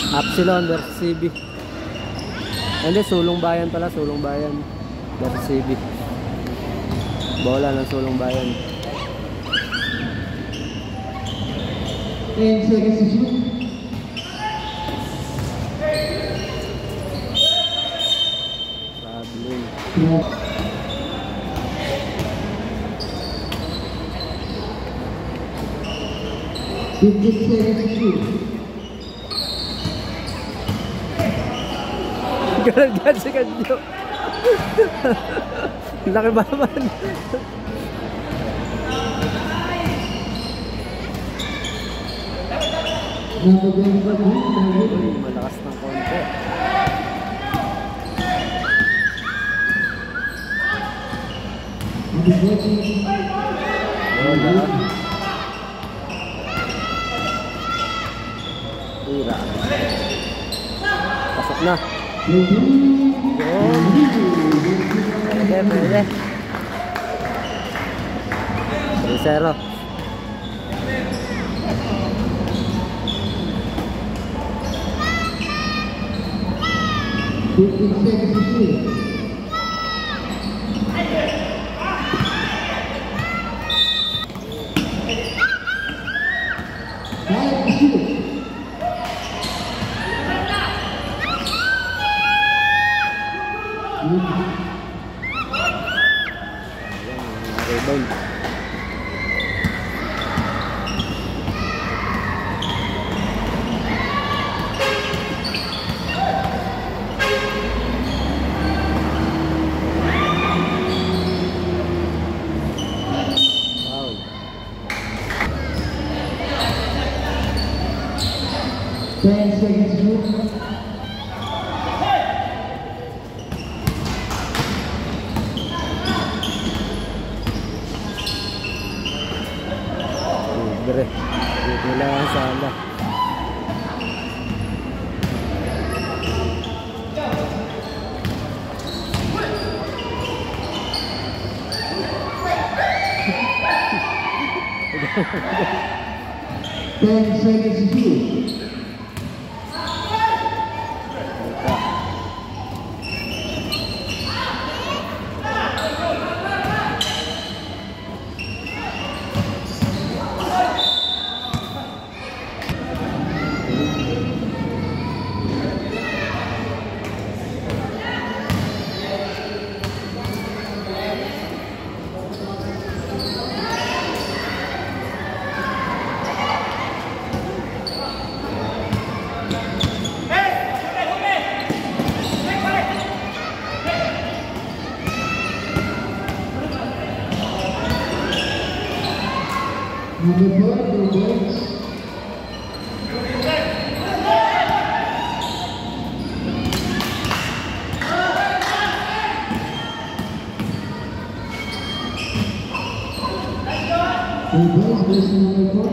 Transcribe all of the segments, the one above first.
Epsilon versus CB. Hindi, Sulong Bayan pala. Sulong Bayan versus CB. Bola ng Sulong Bayan. And second to shoot. Traveling. 15 seconds to shoot. Garagad si Kadyo. Laki ba naman? Malakas ng konti. Bola. Tira. Pasok na. Pwede. 3-0. Rebound. Wow. 10 seconds to shoot. Libre. Dito lang ang sala. Ten seconds to shoot. Number 4, the Wings. The Wings versus number 4.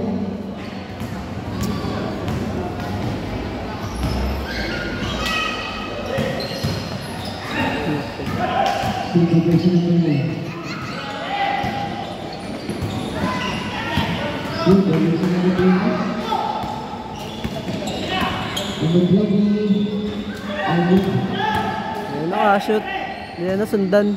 Super versus number 9. Good, versus number 3. Number 20. Ayan nakashoot. Hindi na nasundan.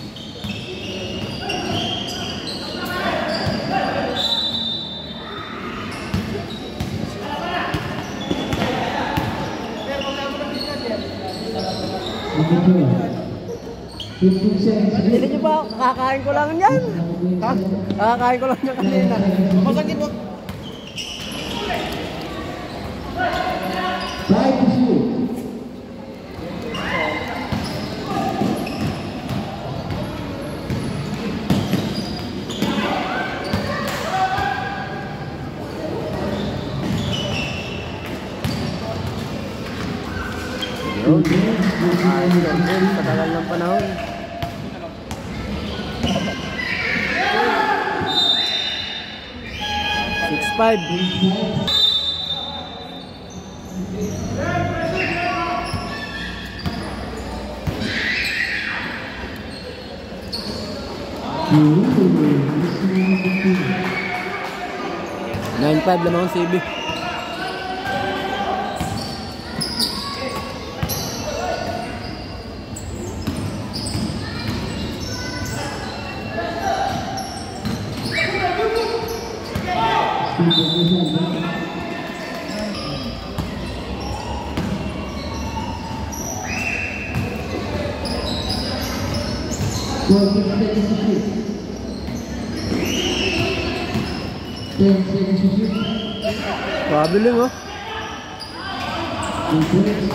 Number 12. 15 seconds. Hindi nyo ba? Kakakain ko lang yan. Ha? Kakakain ko lang yan kanina. Masakit mo. 5 to shoot. Yun. Sa tagal ng panahon. Five. Nine 5 lamang ang CB. 14 seconds to shoot. 10 seconds to shoot. Pabiling oh. 2 points.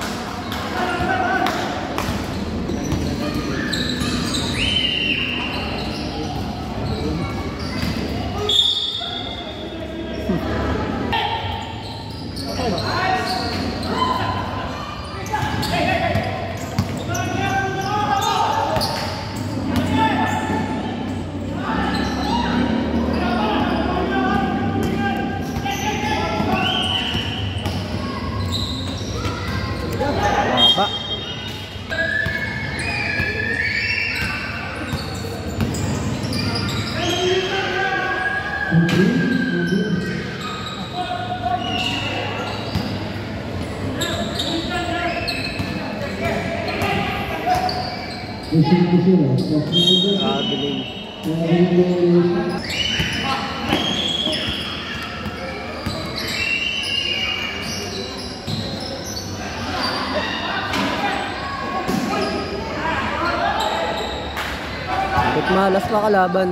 Baba. Pabiling. Ba't malas pa kalaban?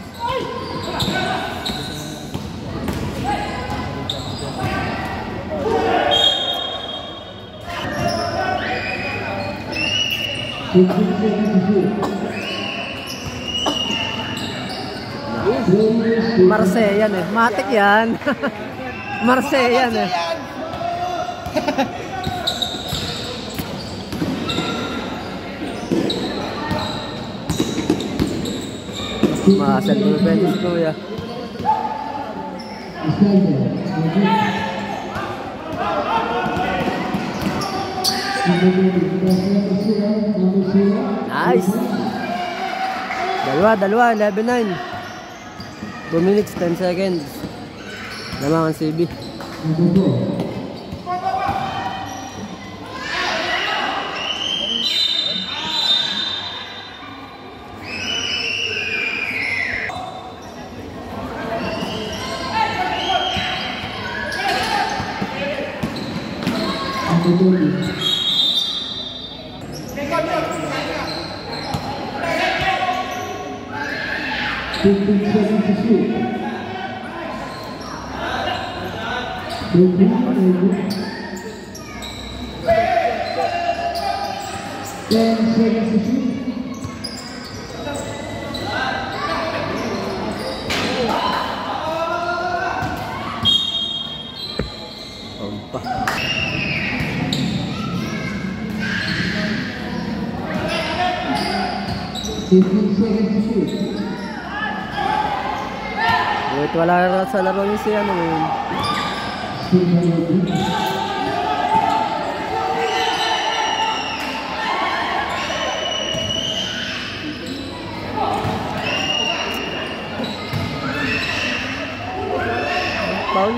Marseille yan eh. Matik yan. Marseille yan eh. Makasal ko na si Kuya. Nice. Dalawa, 11-9. 2 minutes, 10 seconds. Naman ang CB. Wait, wala sa laro yung si ano yun. Foul?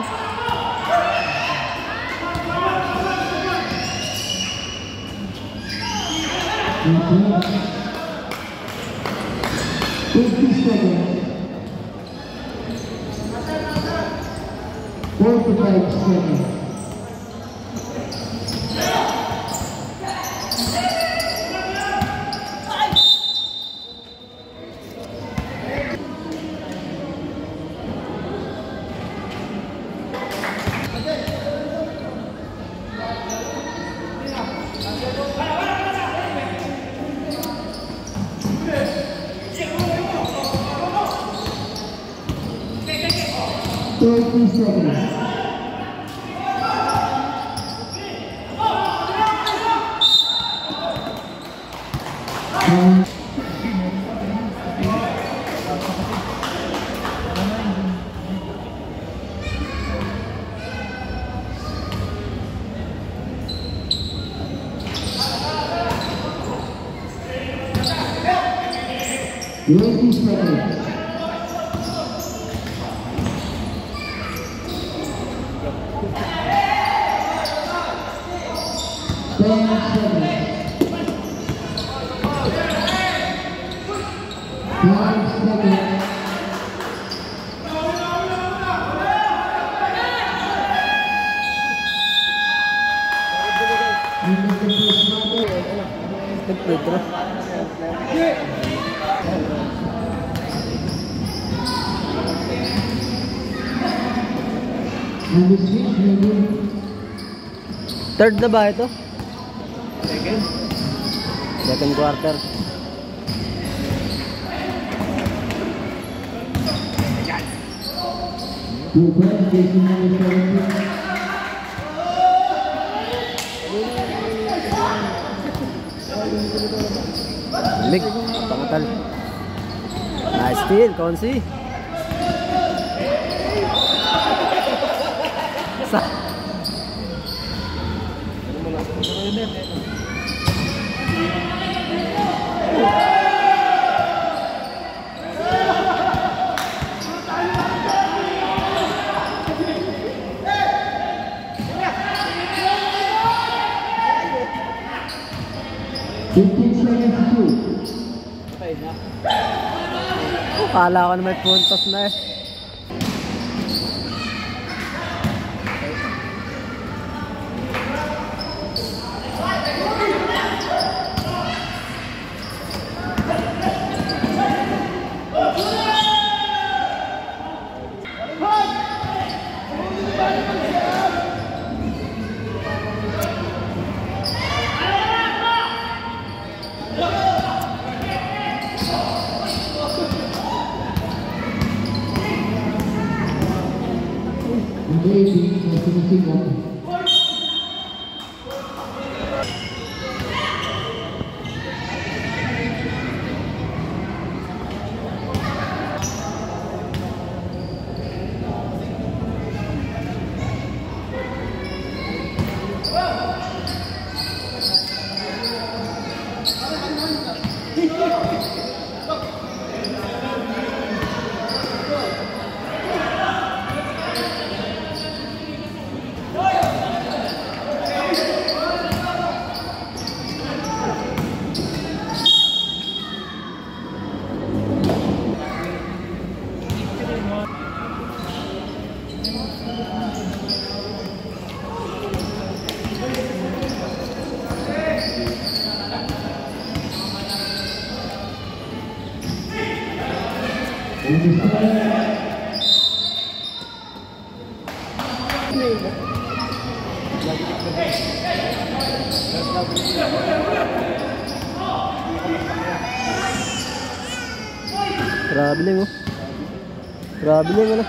Nag-free throw. Number 6, number Third na ba ito? Second. Second quarter. two points, Jason number 17. Lig, pangatal. Nice steal, Konsi. Sa kala ko na may puntos na eh. Traveling oh. Traveling ano.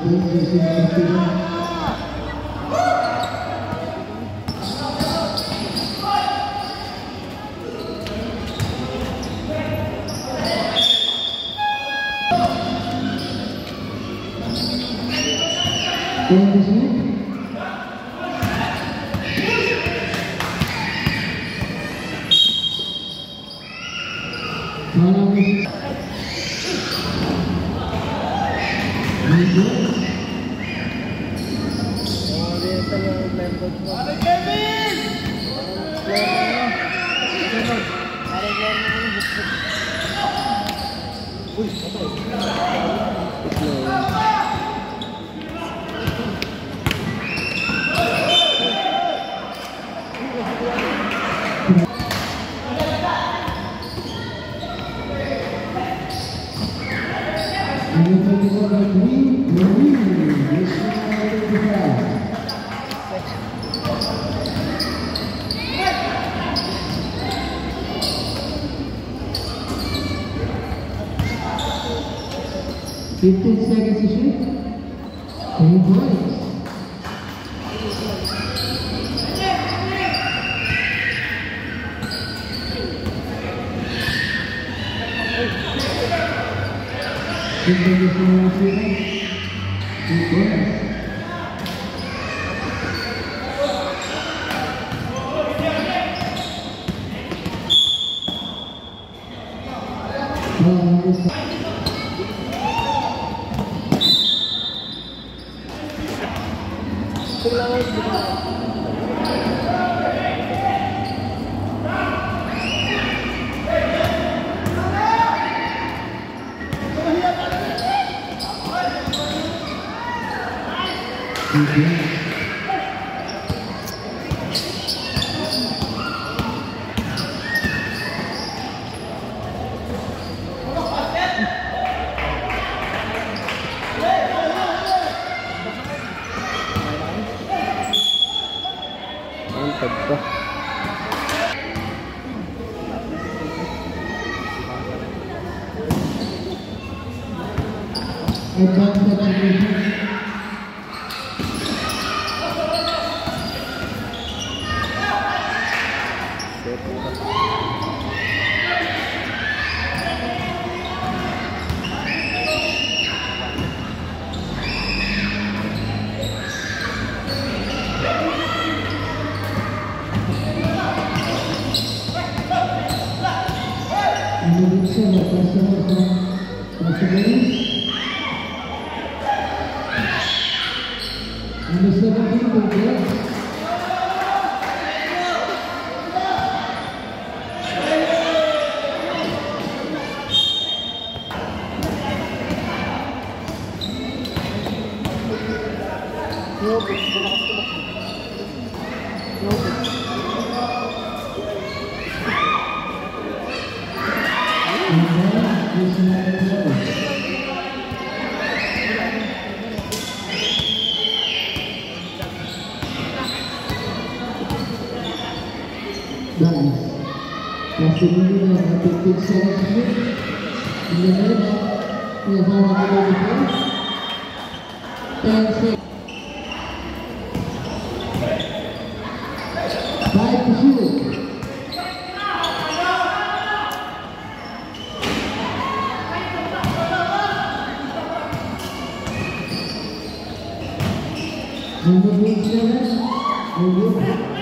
Seconds to shoot. 10 points. Tag pa. Advanced execution. Set pa. Number 7, Number 17, Burgess. Masih dulu dengan titik secara sedikit. Kemudian bersama dengan itu tensi baik kecil. Nomor 27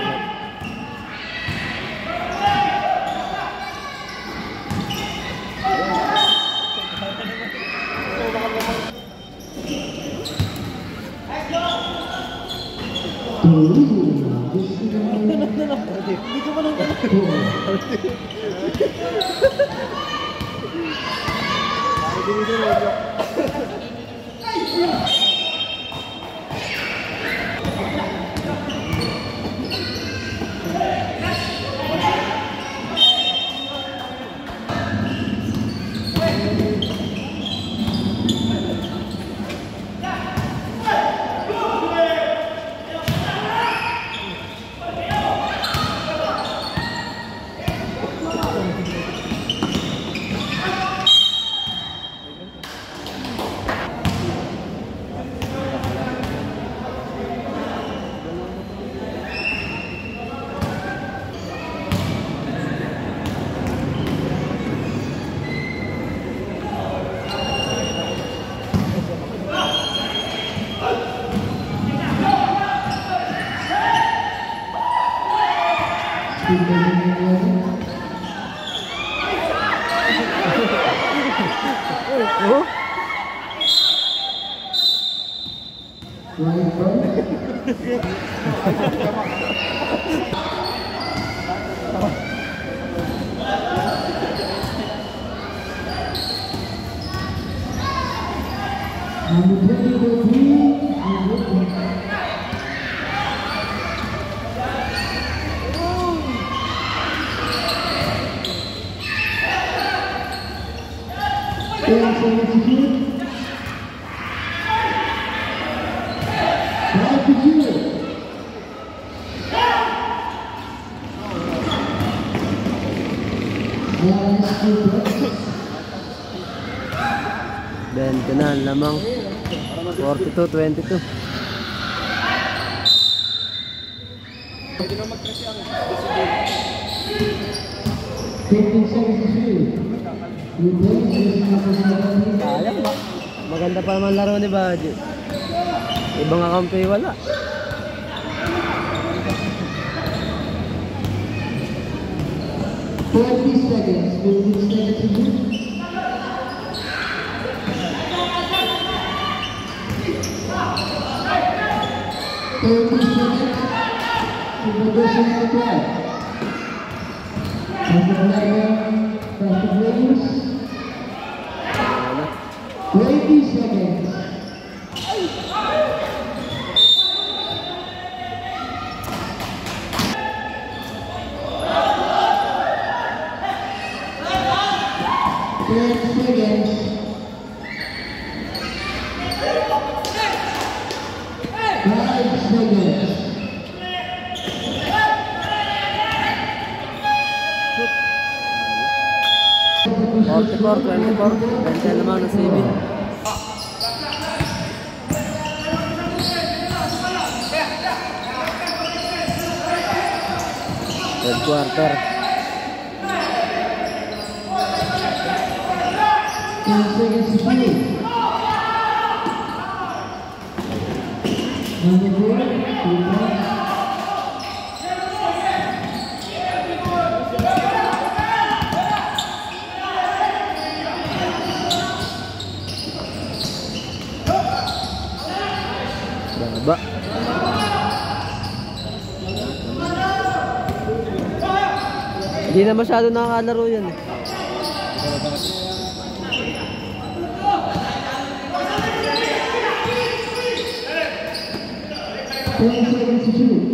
Dan kenan lamang 42-22. Sayang ba? Maganda pa naman laro ni Baji. Ibang kakampi wala. 20 naman ng CB. Third quarter. 10 seconds to shoot. Number 4, 2 points. Baba. Hindi na masyado nakakalaro yan eh. Seconds to shoot.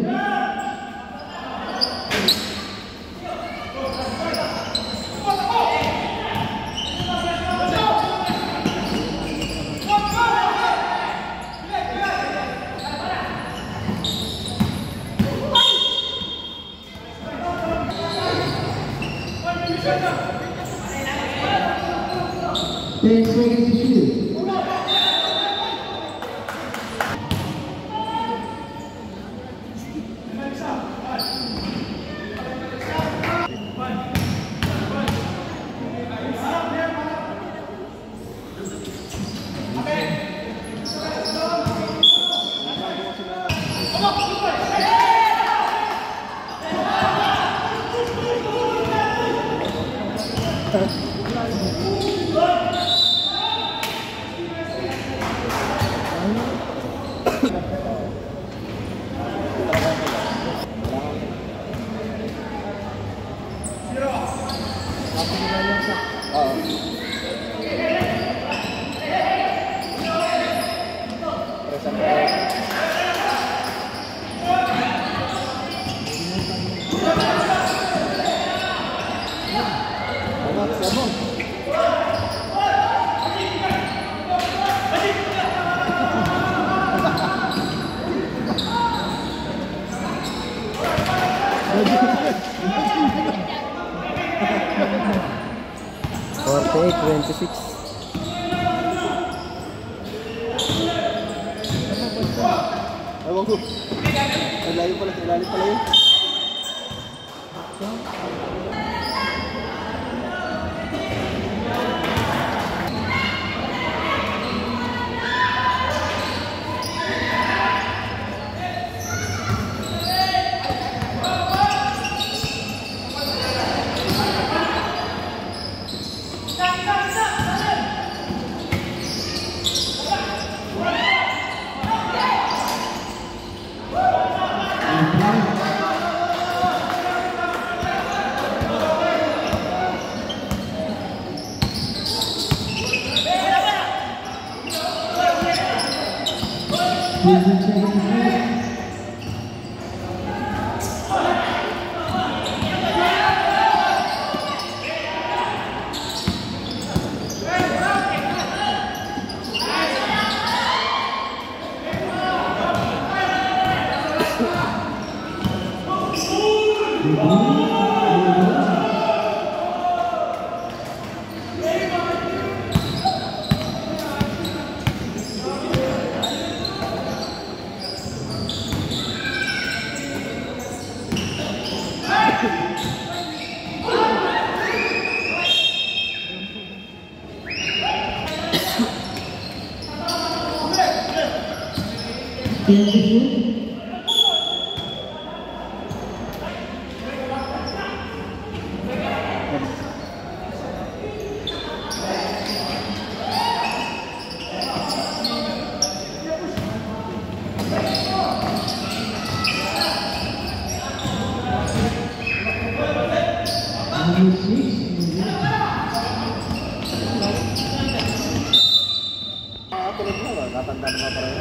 Forty-eight, 26. Ewan ko. Ang layo pala, ilalim pala yun. Tatanda naman pareho.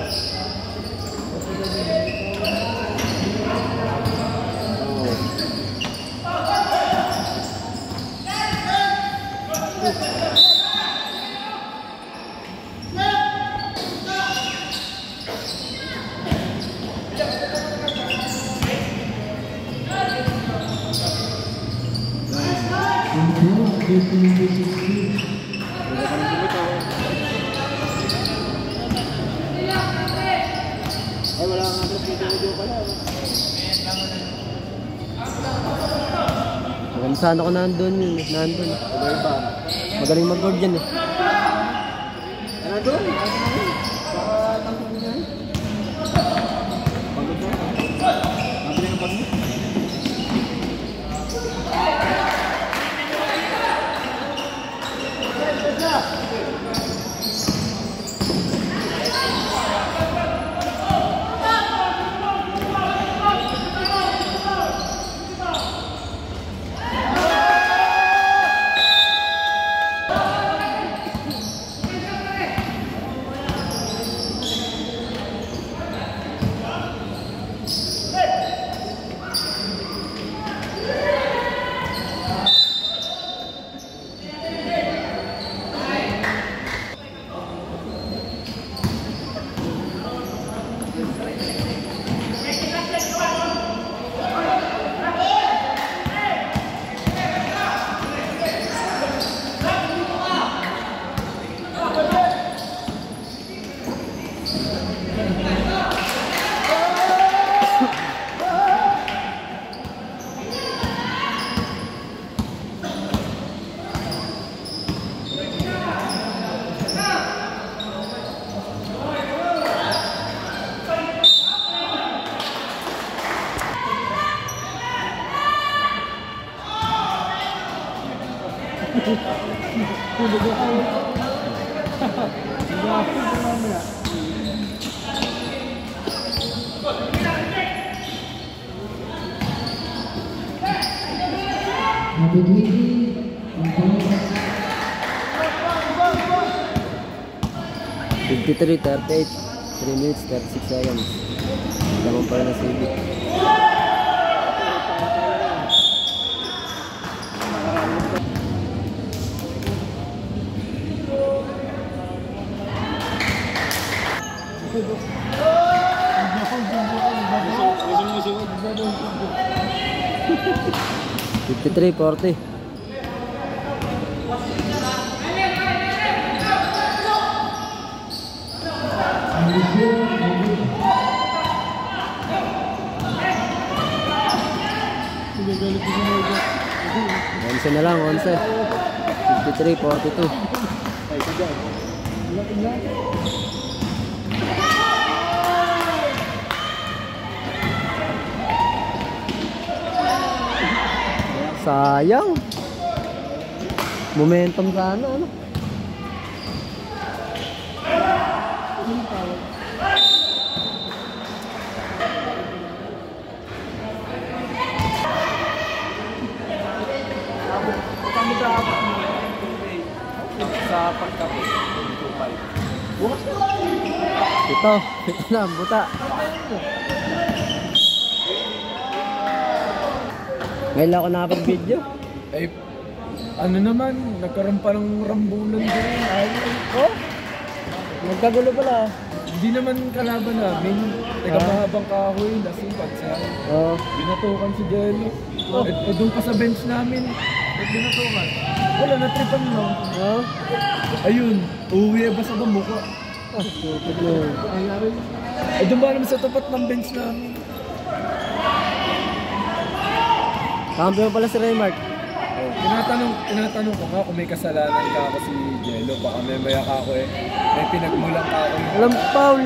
Until 15-16. Sana ko nandun yun eh. Nandun. Iba iba. Magaling mag-board yan eh. Ano doon? Baka tanong niya. Pagod na. Mabili ng pagod. Number 20, Antonio. 53, 38, 3 minutes, 36 seconds. Lamang pa rin ang CB. Fifty-three, 40. Onse na lang, 11. 53, 42. Sayang. Momentum sana, ano? Ito na, buta. Ngayon lang ako nakapag-video. Eh, ano naman, nagkaroon pa ng rambulan din. Oh? Nagkagulo pala. Hindi naman kalaban namin. Teka, mahabang kahoy, lasing pagsang. Oh. Binatukan si Jello. Eh, doon pa sa bench namin. Binatukan. Wala, natripan lang. Oh? Ayun, uwi ba sa mukha? Ah, stupid yun. Eh, doon ba naman sa tapat ng bench namin? Kampiyon pala si Raymark. Oh, tinatanong ko nga kung may kasalanan ka ako si Jello. Baka may maya ka ako eh. May pinagmulang ka ako. Walang foul.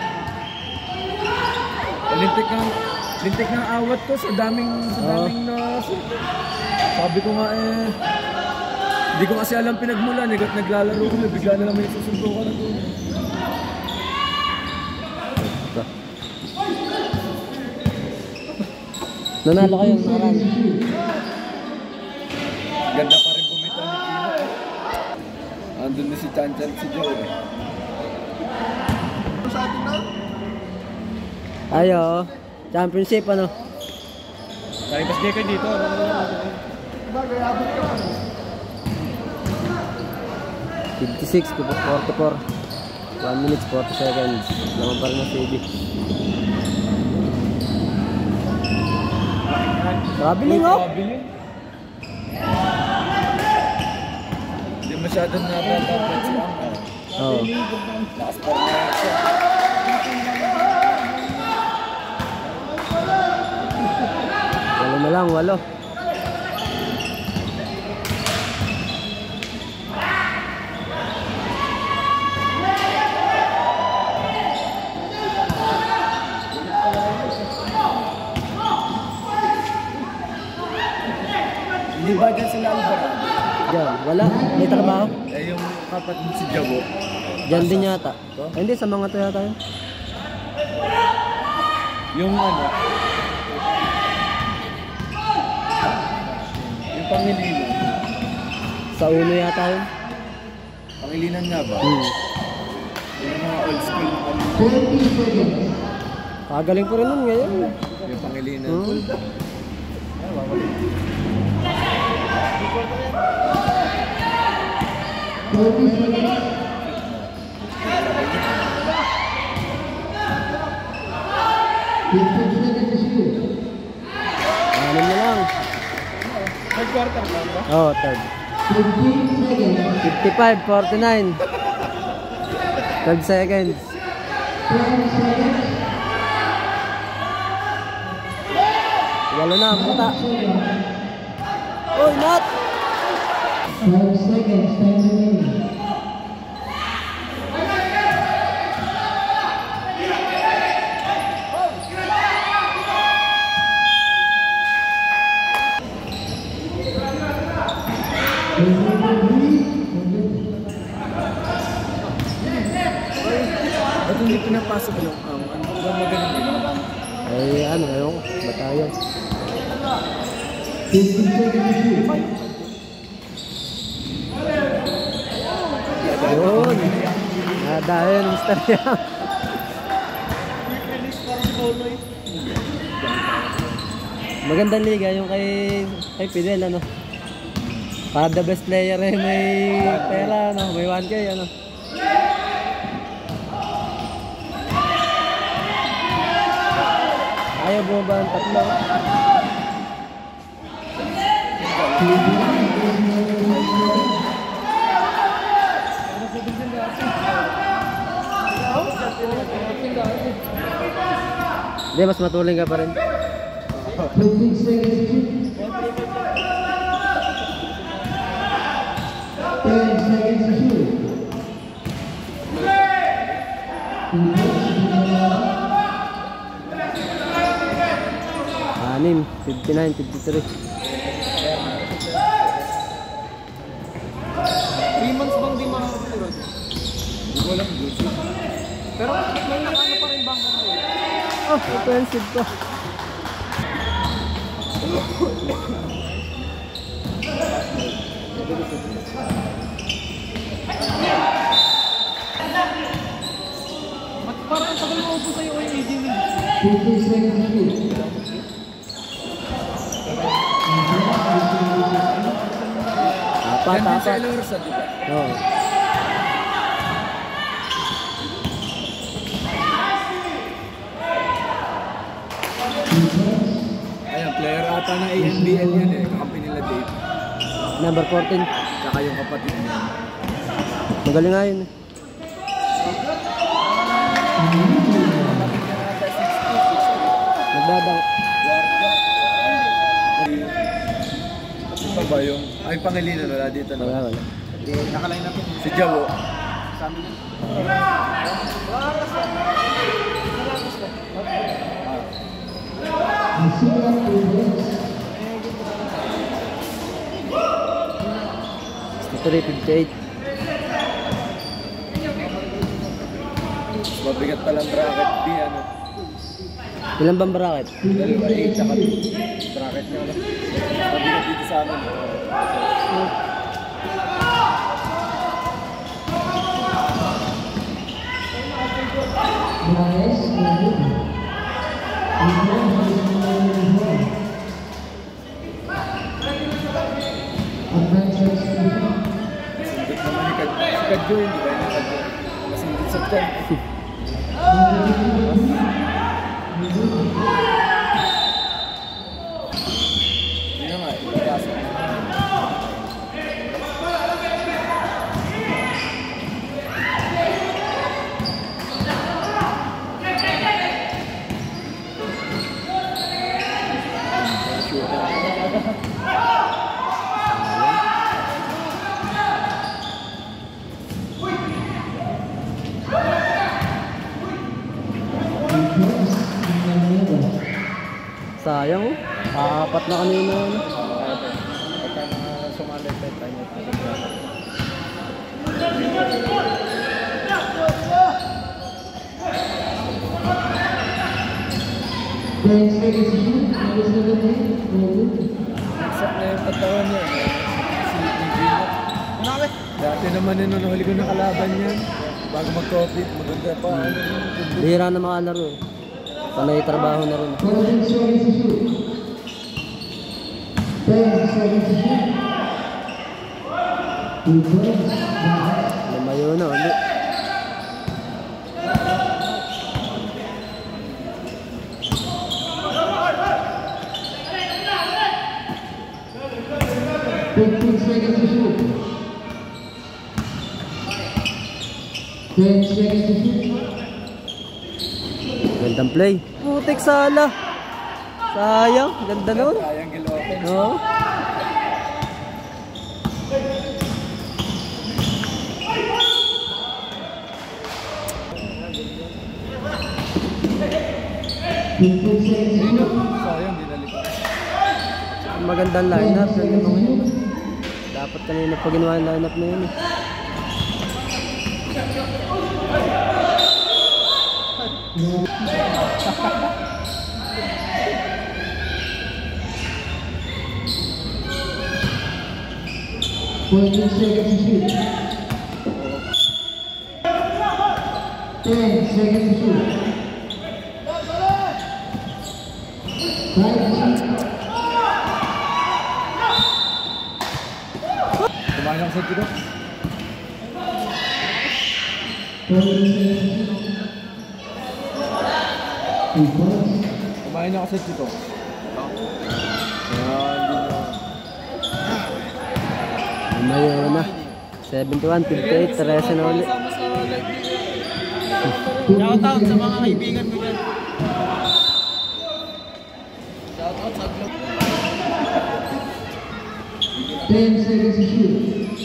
Lintik ng awat ko sa daming na sabi ko nga eh. Hindi ko kasi alam pinagmulan eh. Naglalaro ko, bigla na lang may susundukan na doon. Nanalo kayo nakaraan. Ganda pa rin bumitaw ni Kino. Andun na si Chanchan si Joe eh. Sa atin na? Ayo, championship ano? Tayo pas kayo dito. Bagay, abot ka pa. 56 to 44. 1 minutes 40 seconds. Naman pa rin ang CB. Kabiling oh! Kabiling. Hindi masyadong napapapit si Angka. Oo. Lakas pa rin siya. Walo na lang, walo. Hindi ba dyan sila Alvarado? Diyan, wala. May trabaho. Eh, yung kapatid si Jabo. Diyan din yata. Ay, hindi, sa mga to yata yun. Yung ano? Yung Pangilinan. Sa uno yata yun. Pangilinan nga ba? Hmm. Yung mga old school na ano. 20 seconds. Kagaling po rin nun ngayon. Yung Pangilinan. Hmm. Anim na lang. Third quarter lang ba? Oo, third. 15 seconds. 55, 49. 12 seconds. 10 seconds. Walo na, puta. Oy, not! 5 seconds. Time remaining. Ba't hindi pinapasok yung ano ba magaling? Ay, ano, ayun. Batayan. 15 seconds to shoot. Yun. Dahil, Mr. Yang. Magandang liga yung kay Fidel, ano. Para the best player eh, may pera, ano. May 1K, ano. Ayaw bumaba ang tatlo. Hindi, mas matuling ka pa rin. 15 seconds to shoot. 10 seconds to shoot. Anim, 59, 53. 3 months bang di makakaroon? Hindi ko alam good. Pero may nakano pa rin bang Oh, offensive to. parang ang tagal mo po sa'yo yung AD nila. 15 seconds to shoot. Apat, Yan din sa apat. Elorza, di ba? Oo. Ayan, player ata ng ANBL yan eh. Kakampi nila Dave. Number 14. Tsaka yung kapatid niya. Magaling nga yun. Nagdadang. Ano pa ba yung... Ay, Pangilinan wala dito na. Wala, wala. Nakalain natin. Si Jabo. Sa amin yun. Nasimulan po yung 53, 58. Mabigat palang bracket di ano. Ilan bang bracket? Dalawa 8 tsaka 2. Bracket niya ano. Mabigat dito sa amin. Maes, Sindot naman ni Kadjo yun, di ba? Yung Kadjo. Masindot sa ten. Yun na nga, ipapasok. Sayang oh. Apat na kanina. Ano. left time. 10 seconds to shoot. Number 17. Roll. Sa na yung katawan niya. Si Ingrid. Dati naman yun, nung huli ko nakalaban yan. Bago mag-compete, maganda pa. Bihira na makalaro eh. Panay trabaho na rin. 14 seconds to shoot. 10 seconds to shoot. 2 points. Lumayo na ulit. Seconds to shoot. 10 seconds to shoot. Gandang play. Putik sala. Sayang. Ganda nun. Triangle offense. Oo. Sayang, dinalitan. Magandang lineup. Dapat kanina pa ginawa yung lineup na yun eh. Seconds to shoot. 10 seconds to shoot. 5 to shoot. Kumain ako sa tiro. 20 seconds to shoot. 2 points. Kumain ako sa tiro. Lumayo na. 71, 58, 13 na ulit. Shoutout sa mga kaibigan ko dyan. Shoutout sa vlog. 10 seconds to shoot.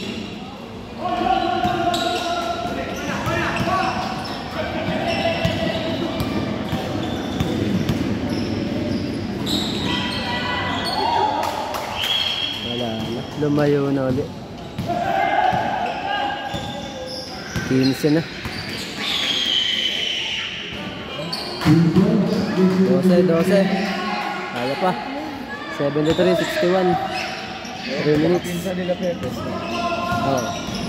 Wala na. Lumayo na ulit. 15 na. 12. Kaya pa. 73, 61. 3 minutes. Pinsa nila Pepes. Oo.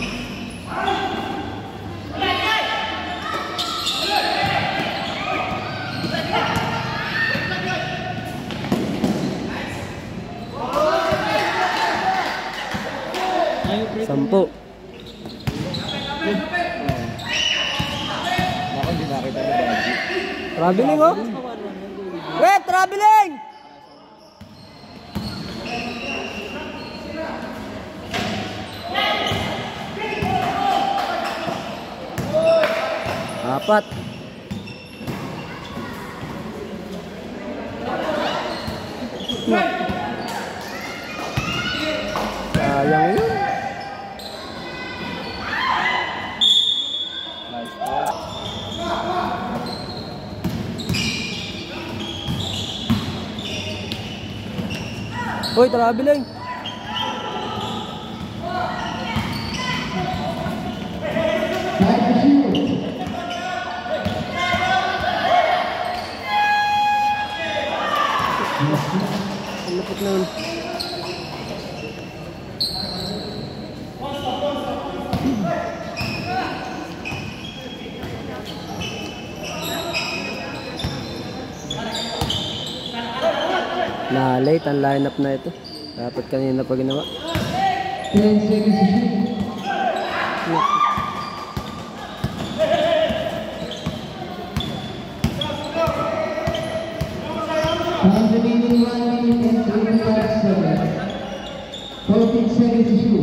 Sampo. Ako, hindi nakita ni Baji. Traveling oh. Wait, traveling! Apat. Sayang yun. Hoy, traveling. Ang lupit na yun. Na-late ang lineup na ito. Dapat kanina pa ginawa. 10 seconds to shoot. Time remaining 1 minute and 35 seconds. 14 seconds to shoot.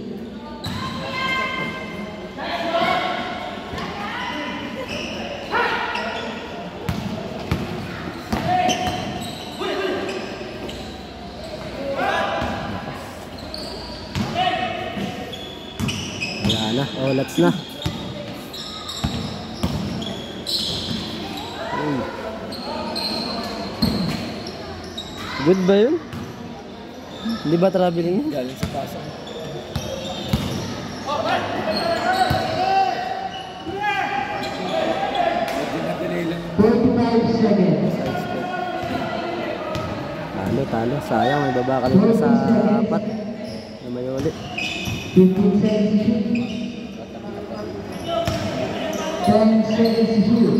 Wala na, olats na. Good ba yun? Hindi ba traveling yun? Galing sa Pasay. Dinadali lang. 45 seconds. Talo. Sayang, may baba ka rin sa 4 na may uli. 15 seconds to shoot. 10 seconds to shoot.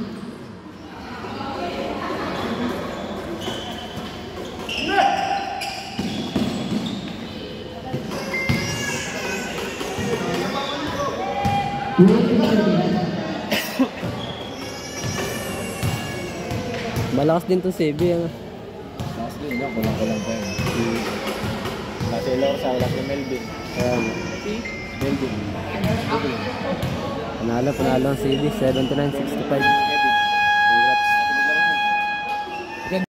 Malakas din tong CB. Tapos din, kulang-kulang pa yun. Kasi Lorsa, wala si Melvin. Ayan. Melvin. Panalo ang CB. 79-65.